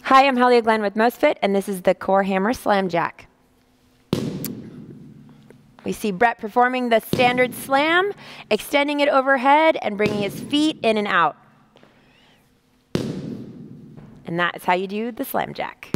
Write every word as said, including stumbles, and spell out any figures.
Hi, I'm Holly Glenn with MostFit, and this is the Core Hammer Slam Jack. We see Brett performing the standard slam, extending it overhead and bringing his feet in and out. And that is how you do the Slam Jack.